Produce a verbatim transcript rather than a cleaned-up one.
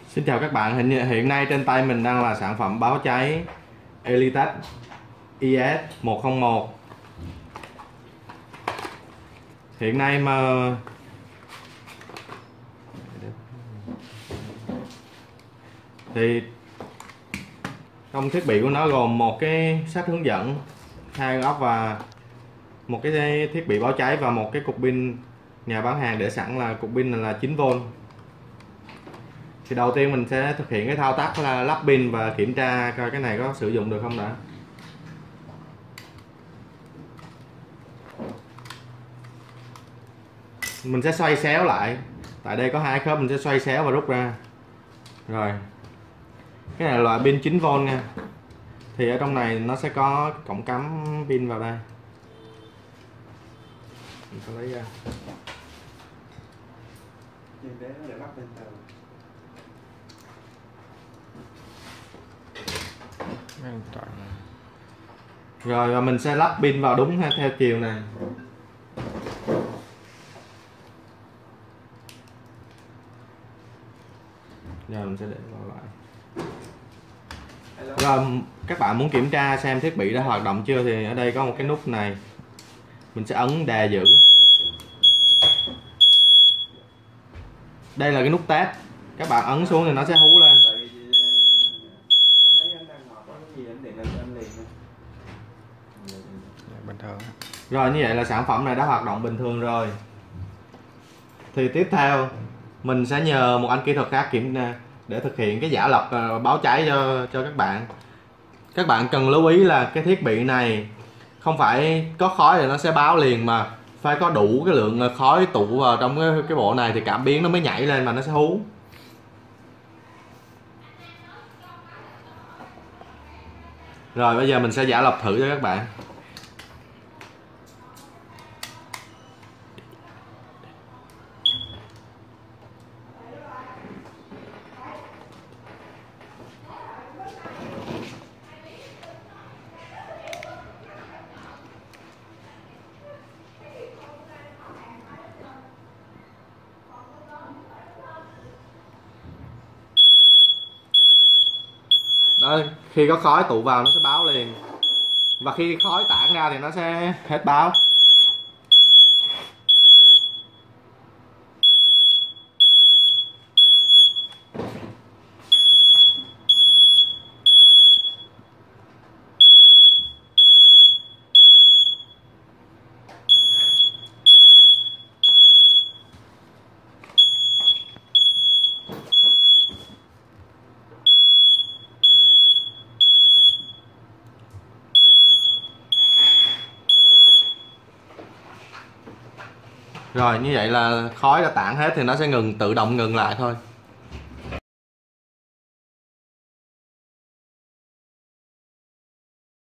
Xin chào các bạn, hiện hiện nay trên tay mình đang là sản phẩm báo cháy Elitech i ét một không một. Hiện nay mà thì trong thiết bị của nó gồm một cái sách hướng dẫn, hai ốc và một cái thiết bị báo cháy và một cái cục pin nhà bán hàng để sẵn là cục pin là chín vôn. Thì đầu tiên mình sẽ thực hiện cái thao tác là lắp pin và kiểm tra coi cái này có sử dụng được không đã. Mình sẽ xoay xéo lại, tại đây có hai khớp, mình sẽ xoay xéo và rút ra. Rồi, cái này là loại pin chín vôn nha. Thì ở trong này nó sẽ có cổng cắm pin vào đây. Mình sẽ lấy ra. Rồi và mình sẽ lắp pin vào đúng theo chiều này. Giờ mình sẽ để vào lại. Rồi các bạn muốn kiểm tra xem thiết bị đã hoạt động chưa thì ở đây có một cái nút này, mình sẽ ấn đè giữ. Đây là cái nút test, các bạn ấn xuống thì nó sẽ hú lên. Bình thường. Rồi như vậy là sản phẩm này đã hoạt động bình thường rồi. Thì tiếp theo mình sẽ nhờ một anh kỹ thuật khác kiểm để thực hiện cái giả lập báo cháy cho cho các bạn. Các bạn cần lưu ý là cái thiết bị này không phải có khói thì nó sẽ báo liền, mà phải có đủ cái lượng khói tụ vào trong cái, cái bộ này thì cảm biến nó mới nhảy lên và nó sẽ hú. Rồi bây giờ mình sẽ giả lập thử cho các bạn. Đó, khi có khói tụ vào nó sẽ báo liền, và khi khói tản ra thì nó sẽ hết báo. Rồi như vậy là khói đã tản hết thì nó sẽ ngừng, tự động ngừng lại thôi.